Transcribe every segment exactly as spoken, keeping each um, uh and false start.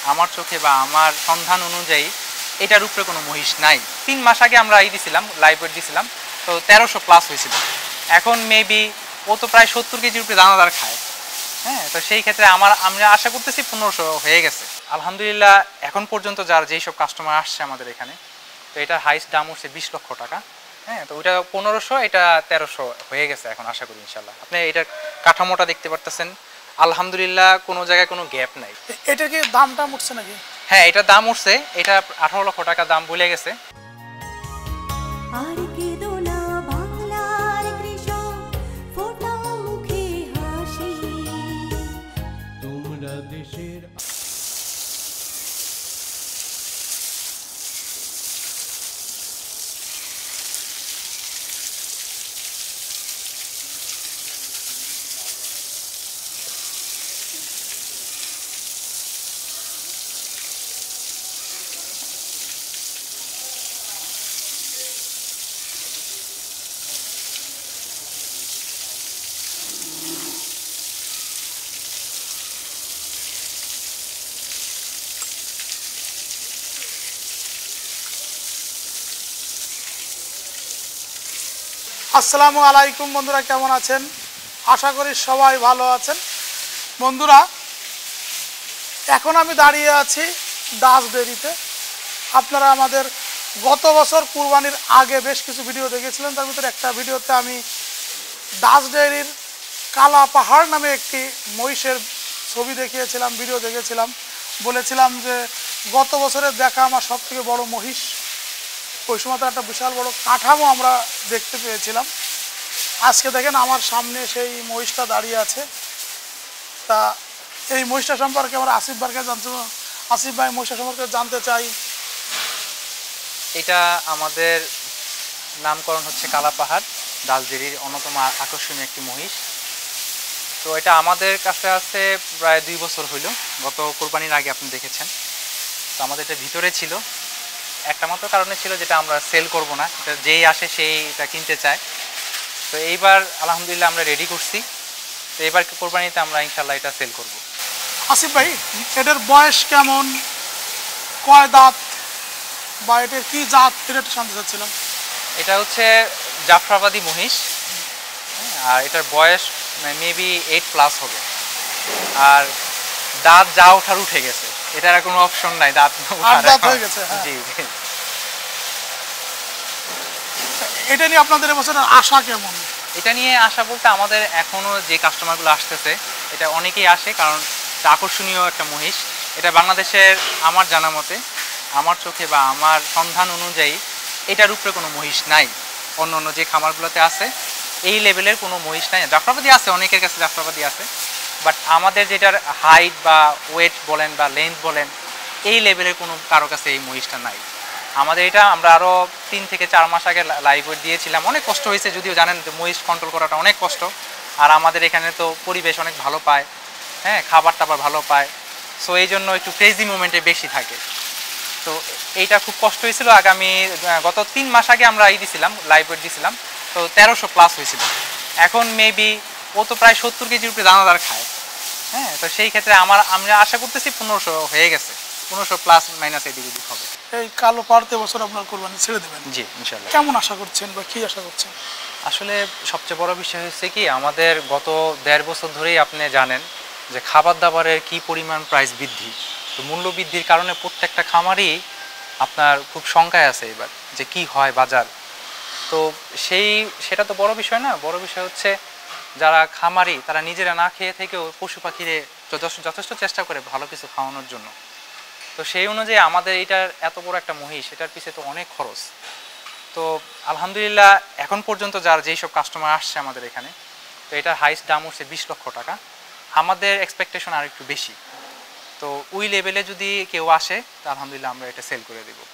আমার চোখে বা আমার সন্ধান অনুযায়ী এটার উপরে কোনো মহিষ নাই। তিন মাস আগে আমরা এই দিছিলাম, লাইভ ওয়েট দিছিলাম, তো তেরোশো প্লাস হয়েছিল। এখন মেবি ও তো প্রায় সত্তর কেজির উপরে দানাদার খায়। হ্যাঁ, তো সেই ক্ষেত্রে আমার আমরা আশা করতেছি পনেরোশো হয়ে গেছে আলহামদুলিল্লাহ। এখন পর্যন্ত যার যেই সব কাস্টমার আসছে আমাদের এখানে, তো এটার হাইস্ট দাম হচ্ছে বিশ লক্ষ টাকা। হ্যাঁ, তো ওইটা পনেরোশো, এটা তেরোশো হয়ে গেছে এখন আশা করি ইনশাল্লাহ। আপনি এটার কাঠামোটা দেখতে পারতেছেন, আলহামদুলিল্লাহ কোনো জায়গায় কোনো গ্যাপ নাই। এটা কি দামটা উঠছে নাকি? হ্যাঁ, এটার দাম উঠছে, এটা আঠারো লক্ষ টাকা দাম বলে গেছে। আসসালামু আলাইকুম বন্ধুরা, কেমন আছেন? আশা করি সবাই ভালো আছেন। বন্ধুরা, এখন আমি দাঁড়িয়ে আছি দাস ডেইরিতে। আপনারা আমাদের গত বছর কুরবানির আগে বেশ কিছু ভিডিও দেখেছিলেন, তার ভিতরে একটা ভিডিওতে আমি দাস ডেইরির কালা পাহাড় নামে একটি মহিষের ছবি দেখিয়েছিলাম, ভিডিও দেখেছিলাম। বলেছিলাম যে গত বছরের দেখা আমার সব থেকে বড় মহিষ। ওই সময় তো একটা বিশাল বড় কাঠামো আমরা দেখতে পেয়েছিলাম। আজকে দেখেন আমার সামনে সেই মহিষটা দাঁড়িয়ে আছে। তা এই মহিষটা সম্পর্কে আমরা আসিফ ভাইকে জানতে আসিফ ভাই মহিষটা সম্পর্কে জানতে চাই। এটা আমাদের নামকরণ হচ্ছে কালা পাহাড়, দাস ডেইরির অন্যতম আকর্ষণীয় একটি মহিষ। তো এটা আমাদের কাছে আছে প্রায় দুই বছর হইল, গত কোরবানির আগে আপনি দেখেছেন। তো আমাদের এটা ভিতরে ছিল, একটা মাত্র কারণে ছিল যেটা আমরা সেল করব না, এটা যেই আসে সেই এটা কিনতে চায়। তো এইবার আলহামদুলিল্লাহ আমরা রেডি করছি, তো এবার কোরবানিতে আমরা ইনশাল্লাহ এটা সেল করব। আসিফ ভাই, এটার বয়স কেমন, কয় দাঁত বা এটার কি জাত, এটা একটু জানতে চাচ্ছিলাম। এটা হচ্ছে জাফরাবাদী মহিষ, আর এটার বয়স মেবি এইট প্লাস হবে। আর দাঁত যা ওঠার উঠে গেছে, এটার আর কোনো অপশন নাই, দাঁত হয়ে গেছে। জি জি। এটা নিয়ে আপনাদের এবছরের আশা কেমন? এটা নিয়ে আশা বলতে আমাদের এখনও যে কাস্টমারগুলো আসতেছে, এটা অনেকেই আসে কারণ এটা আকর্ষণীয় একটা মহিষ। এটা বাংলাদেশের আমার জানা মতে, আমার চোখে বা আমার সন্ধান অনুযায়ী এটার উপরে কোনো মহিষ নাই। অন্য অন্য যে খামারগুলোতে আছে এই লেভেলের কোনো মহিষ নাই। জাফরাবাদী আছে, অনেকের কাছে জাফরাবাদী আছে, বাট আমাদের যেটার হাইট বা ওয়েট বলেন বা লেন্থ বলেন, এই লেভেলের কোনো কারো কাছে এই মহিষটা নাই। আমাদের এটা আমরা আরও তিন থেকে চার মাস আগে লাইভ ওয়েট দিয়েছিলাম। অনেক কষ্ট হয়েছে, যদিও জানেন যে মহিষ কন্ট্রোল করাটা অনেক কষ্ট। আর আমাদের এখানে তো পরিবেশ অনেক ভালো পায়, হ্যাঁ, খাবার টাবার ভালো পায়, সো এই জন্য একটু ক্রেজি মুভমেন্টে বেশি থাকে। তো এইটা খুব কষ্ট হয়েছিল। আগামী গত তিন মাস আগে আমরা এই দিছিলাম, লাইভ ওয়েট দিছিলাম, তো তেরোশো প্লাস হয়েছিল। এখন মেবি ও তো প্রায় সত্তর কেজির উপরে দানাদার খায়। হ্যাঁ, তো সেই ক্ষেত্রে আমার আমরা আশা করতেছি পনেরোশো হয়ে গেছে, পনেরোশো প্লাস মাইনাস এদিক ওদিক হবে। এই কালো পাহাড়তে বছর আপনার কোরবানি ছেড়ে দেবেন? জি ইনশাল্লাহ। কেমন আশা করছেন বা কি আশা করছেন? আসলে সবচেয়ে বড় বিষয় হচ্ছে কি, আমাদের গত দেড় বছর ধরেই আপনি জানেন যে খাবার দাবারের কি পরিমাণ প্রাইস বৃদ্ধি। তো মূল্য বৃদ্ধির কারণে প্রত্যেকটা খামারই আপনার খুব শঙ্কায় আছে এবার যে কি হয় বাজার। তো সেই সেটা তো বড় বিষয় না, বড় বিষয় হচ্ছে যারা খামারি তারা নিজেরা না খেয়ে থেকেও পশু পাখিরে যথেষ্ট চেষ্টা করে ভালো কিছু খাওয়ানোর জন্য। তো সেই অনুযায়ী আমাদের এটার এত বড় একটা মহিষ, এটার পিছিয়ে তো অনেক খরচ। তো আলহামদুলিল্লাহ এখন পর্যন্ত যার যেই সব কাস্টমার আসছে আমাদের এখানে, তো এটার হাইস্ট দাম হচ্ছে বিশ লক্ষ টাকা। আমাদের এক্সপেকটেশন আর একটু বেশি। তো ওই লেভেলে যদি কেউ আসে, তো আলহামদুলিল্লাহ আমরা এটা সেল করে দেব।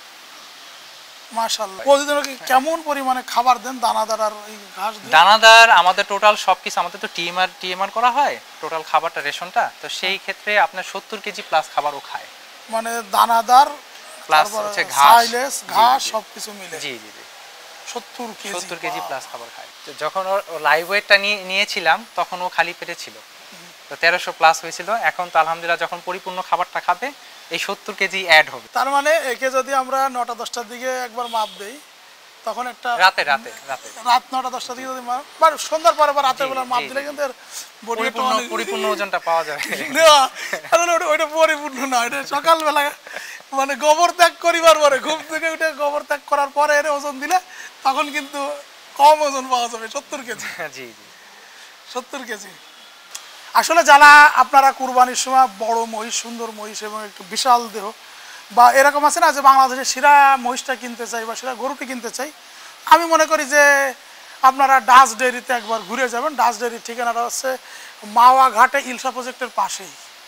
মাশাআল্লাহ। প্রতিদিন কেমন পরিমাণে খাবার দেন, দানাদার আর এই ঘাস? দানাদার আমাদের টোটাল সব কিছু, আমাদের তো টিএমআর টিএমআর করা হয় টোটাল খাবারটা, রেশনটা। তো সেই ক্ষেত্রে আপনার সত্তর কেজি প্লাস খাবারও খায়, মানে দানাদার প্লাস হচ্ছে ঘাস, ঘাস সবকিছু মিলে। জি জি জি, সত্তর কেজি সত্তর কেজি প্লাস খাবার খায়। তো যখন ওর লাইভ ওয়েটটা নিয়ে নিয়েছিলাম তখন ও খালি পেটে ছিল। তো তো তেরোশো প্লাস হয়েছিল। এখন তো আলহামদুলিল্লাহ যখন পরিপূর্ণ খাবারটা খাবে এই সত্তর কেজি অ্যাড হবে। তার মানে একে যদি আমরা নটা দশটার দিকে একবার মাপ দেই তখন একটা রাতে রাতে রাতে রাত নটা দশটার দিকে যদি মাপ বা সন্ধ্যার পরে বা রাতের বেলা মাপ দিলে কিন্তু এর বডি পরিপূর্ণ পরিপূর্ণ ওজনটা পাওয়া যাবে। ওইটা পরিপূর্ণ না, ওইটা সকালবেলা মানে গোবর ত্যাগ করিবার পরে ঘুম থেকে উঠে গোবর ত্যাগ করার পরে এর ওজন দিলে তখন কিন্তু কম ওজন পাওয়া যাবে, সত্তর কেজি। জি জি সত্তর কেজি। আসলে যারা আপনারা কুরবানির সময় বড় মহিষ, সুন্দর মহিষ এবং একটু বিশাল দেহ বা এরকম আছে না যে বাংলাদেশের সেরা মহিষটা কিনতে চাই বা সেরা গরুটি কিনতে চাই, আমি মনে করি যে আপনারা ডাচ ডেয়ারিতে একবার ঘুরে যাবেন। ডাচ ডেয়ারির ঠিকানাটা হচ্ছে মাওয়া ঘাটে ইলশা প্রজেক্টের পাশেই।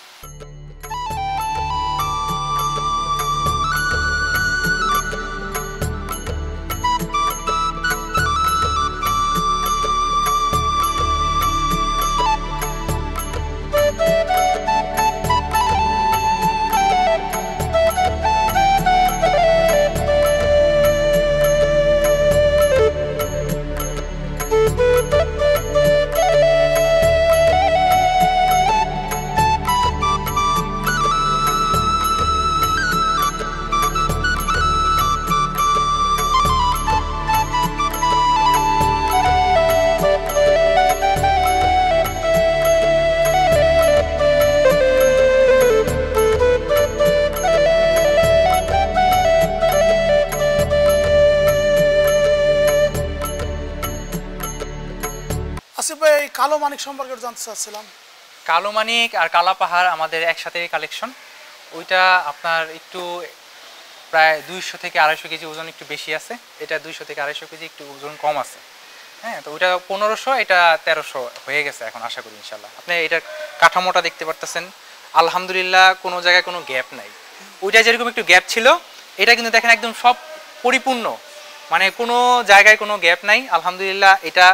আসিফ ভাই, এই কালো মানিক সম্পর্কে জানতে চাচ্ছিলাম। কালো মানিক আর কালা পাহাড় আমাদের একসাথে কালেকশন। ওইটা আপনার একটু প্রায় দুইশো থেকে আড়াইশো কেজি ওজন একটু বেশি আছে, এটা দুইশো থেকে আড়াইশো কেজি একটু ওজন কম আছে। হ্যাঁ, তো ওইটা পনেরোশো, এটা তেরোশো হয়ে গেছে এখন আশা করি ইনশাল্লাহ। আপনি এটার কাঠামোটা দেখতে পারতেছেন, আলহামদুলিল্লাহ কোনো জায়গায় কোনো গ্যাপ নাই। ওইটা যেরকম একটু গ্যাপ ছিল, এটা কিন্তু দেখেন একদম সব পরিপূর্ণ, মানে কোনো জায়গায় কোনো গ্যাপ নাই আলহামদুলিল্লাহ। এটা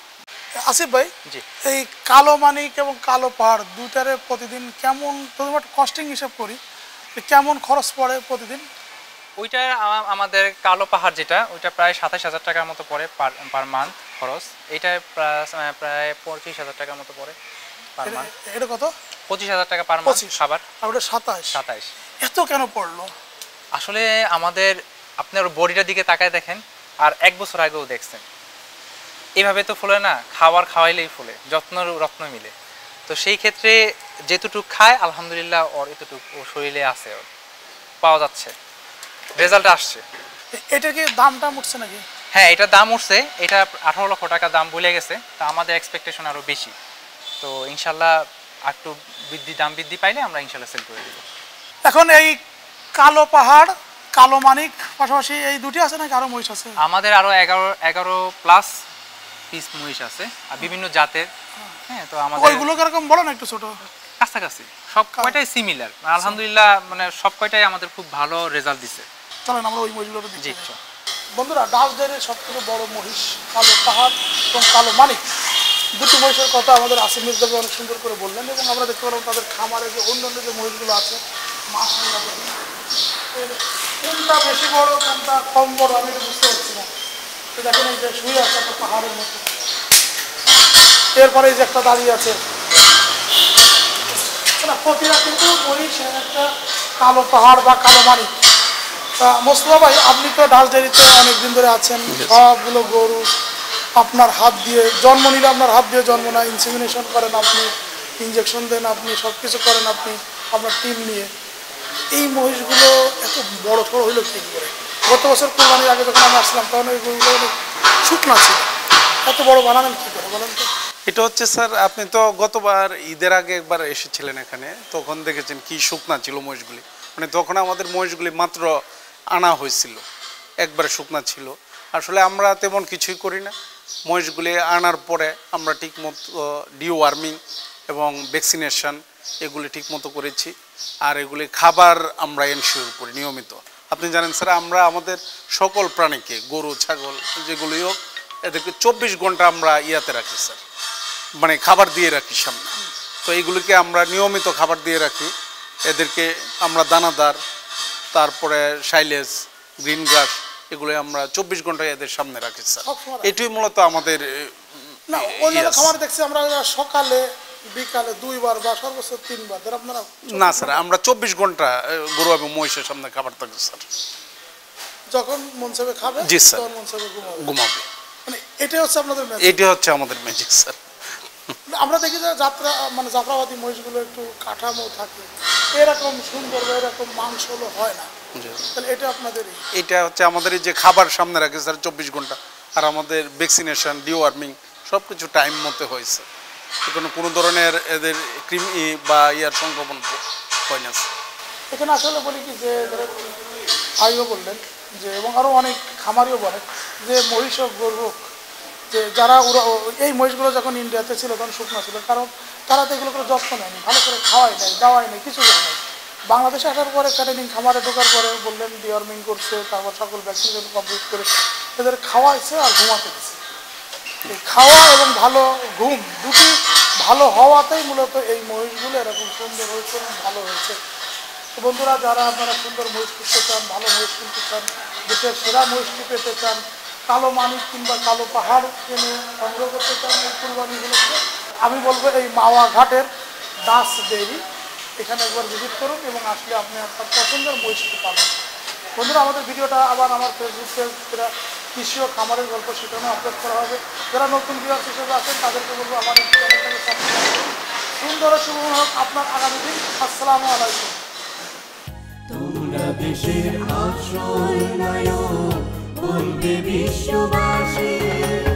আসিফ ভাই, জি, এই কালো মানিক এবং কালো পাহাড় দুটারে প্রতিদিন কেমন, প্রথমে একটা কস্টিং হিসাব করি, কেমন খরচ পড়ে প্রতিদিন? ওইটা আমাদের কালো পাহাড় যেটা, ওইটা প্রায় সাতাশ হাজার টাকার মতো পড়ে পার পার মান্থ খরচ। এটা প্রায় প্রায় পঁচিশ হাজার টাকার মতো পড়ে পার মান্থ। এটা কত? পঁচিশ হাজার টাকা পার মান্থ খাবার। আর ওটা সাতাশ সাতাইশ এত কেন পড়লো? আসলে আমাদের আপনার বডিটার দিকে তাকায় দেখেন, আর এক বছর আগেও দেখছেন, এইভাবে তো ফলে না, খাবার খাওয়াইলেই ফলে, যত্ন রত্ন মিলে। তো সেই ক্ষেত্রে যেটুকু খায় আলহামদুলিল্লাহ ওর এতটুকু ওর শরীরে আছে, ওর পাওয়া যাচ্ছে, রেজাল্ট আসছে। এটা কি দামটা উঠছে নাকি? হ্যাঁ, এটার দাম উঠছে, এটা আঠারো লক্ষ টাকা দাম বলে গেছে। তা আমাদের এক্সপেকটেশন আরও বেশি, তো ইনশাল্লাহ একটু বৃদ্ধি, দাম বৃদ্ধি পাইলে আমরা ইনশাল্লাহ সেল করে দেব। এখন এই কালো পাহাড়, কালো মানিক পাশাপাশি এই দুটি আছে নাকি আরো মহিষ আছে? আমাদের আরো এগারো এগারো প্লাস পিস মহিষ আছে আর বিভিন্ন জাতের। হ্যাঁ, তো আমাদের ওইগুলো কিরকম বলো না একটু, ছোট কাছাকাছি সব কয়টাই সিমিলার আলহামদুলিল্লাহ, মানে সব কয়টাই আমাদের খুব ভালো রেজাল্ট দিছে। চলেন আমরা ওই মহিষগুলো দেখি। জি, বন্ধুরা, ডাচ ডেয়ারির সবথেকে বড় মহিষ কালো পাহাড় এবং কালো মানিক, দুটি মহিষের কথা আমাদের আসিফ মির্জা ভাই অনেক সুন্দর করে বললেন, এবং আমরা দেখতে পেলাম তাদের খামারে যে অন্যান্য যে মহিষগুলো আছে, মাশাআল্লাহ, কোনটা বেশি বড় কোনটা কম বড় আমি এটা বুঝতে পারছি না। তো দেখেন এই যে শুয়ে আছে একটা পাহাড়ের মতো, এরপরে এই যে একটা দাঁড়িয়ে আছে, প্রতিটা কিন্তু মহিষ একটা কালো পাহাড় বা কালো মানিক। মোস্তফা ভাই, আপনি তো ডাচ ডেয়ারিতে অনেকদিন ধরে আছেন, সবগুলো গরু আপনার হাত দিয়ে জন্ম নিলে, আপনার হাত দিয়ে জন্ম না, ইনসেমিনেশন করেন আপনি, ইঞ্জেকশন দেন আপনি, সব কিছু করেন আপনি আপনার টিম নিয়ে। এই মহিষগুলো এত বড় সড়ো হইলো কী করে? গত বছর কোরবানির আগে যখন আমি আসলাম তখন ওই গরুগুলো অনেক শুকনা ছিল, এত বড় বানালেন কী করে বলেন তো? এটা হচ্ছে স্যার, আপনি তো গতবার ঈদের আগে একবার এসেছিলেন এখানে, তখন দেখেছেন কি শুকনা ছিল মহিষগুলি। মানে তখন আমাদের মহিষগুলি মাত্র আনা হয়েছিল, একবারে শুকনা ছিল। আসলে আমরা তেমন কিছুই করি না, মহিষগুলি আনার পরে আমরা ঠিকমতো ডিওয়ার্মিং এবং ভ্যাকসিনেশন এগুলি ঠিকমতো করেছি, আর এগুলি খাবার আমরা এনশিওর করি নিয়মিত। আপনি জানেন স্যার, আমরা আমাদের সকল প্রাণীকে, গরু ছাগল যেগুলি হোক, এদেরকে চব্বিশ ঘন্টা আমরা ইয়াতে রাখি স্যার, মানে খাবার দিয়ে রাখি সামনে। তো এইগুলিকে আমরা নিয়মিত খাবার দিয়ে রাখি, এদেরকে আমরা দানাদার, তারপরে সাইলেজ, গ্রিন গ্রাস, এগুলো আমরা চব্বিশ ঘন্টায় এদের সামনে রাখি স্যার। এটাই মূলত আমাদের না, অন্যান্য খামার দেখছি আমরা সকালে বিকালে দুইবার বা সর্বোচ্চ তিনবার ধর আপনারা না স্যার, আমরা চব্বিশ ঘন্টা এ, গরু এবং মহিষের সামনে খাবার থাকে স্যার। যখন মন চাইবে খাবে, জি স্যার। তখন মন চাইবে ঘুমাবে। ঘুমাবে, মানে এটাই হচ্ছে আপনাদের ম্যাজিক। এটা হচ্ছে আমাদের ম্যাজিক স্যার। আমরা দেখি যে যাত্রা মানে জাফরাবাদী মহিষগুলো একটু কাঠামো থাকে, এরকম সুন্দর বা এরকম মাংস হলো হয় না, জি। তাহলে এটা আপনাদেরই। এটা হচ্ছে আমাদের এই যে খাবার সামনে রাখে স্যার চব্বিশ ঘন্টা, আর আমাদের ভ্যাকসিনেশন, ডিওয়ার্মিং সব কিছু টাইম মতো হয়েছে, এখানে কোনো ধরনের এদের কৃমি বা ইয়ার সংক্রমণ হয় না স্যার। এখানে আসলে বলি কি যে ধরেন ভাইও বললেন যে, এবং আরও অনেক খামারিও বলেন যে মহিষ হোক গরু হোক, যে যারা ওরা এই মহিষগুলো যখন ইন্ডিয়াতে ছিল তখন শুকনো ছিল, কারণ তারা তো এগুলো করে যত্ন নেয়নি, ভালো করে খাওয়াই নেই, দাওয়াই নেই, কিছু করে নেই। বাংলাদেশে আসার পরে ক্যাটারিং খামারে ঢোকার পরে বললেন ডিওয়ার্মিং করছে, তারপর সকল ভ্যাকসিনেশন কমপ্লিট করে এদের খাওয়াইছে আর ঘুমাতে দিচ্ছে। এই খাওয়া এবং ভালো ঘুম দুটি ভালো হওয়াতেই মূলত এই মহিষগুলো এরকম সুন্দর হয়েছে এবং ভালো হয়েছে। তো বন্ধুরা, যারা আপনারা সুন্দর মহিষ কিনতে চান, ভালো মহিষ কিনতে চান, দেশের সেরা মহিষটি পেতে চান, কালো মানিক কিংবা কালো পাহাড় কিনে সংগ্রহ করতে চান এই কুরবানিগুলোকে, আমি বলবো এই মাওয়া ঘাটের দাস ডেইরি এখানে একবার ভিজিট করুন এবং আসলে আপনি আপনার পছন্দের মহিষটি পাবেন। বন্ধুরা, আমাদের ভিডিওটা আবার আমার ফেসবুক পেজ কৃষি ও খামারের গল্প সেখানে আপলোড করা হবে। যারা নতুন ভিউয়ার্স হিসেবে আছেন তাদেরকে বলবো আমার এই চ্যানেলটাকে সাবস্ক্রাইব করুন। সুন্দর শুভ হোক আপনার আগামী দিন। আসসালামু আলাইকুম। তোমরা দেশের আশ্রয় নায়ক, বলবে বিশ্ববাসী।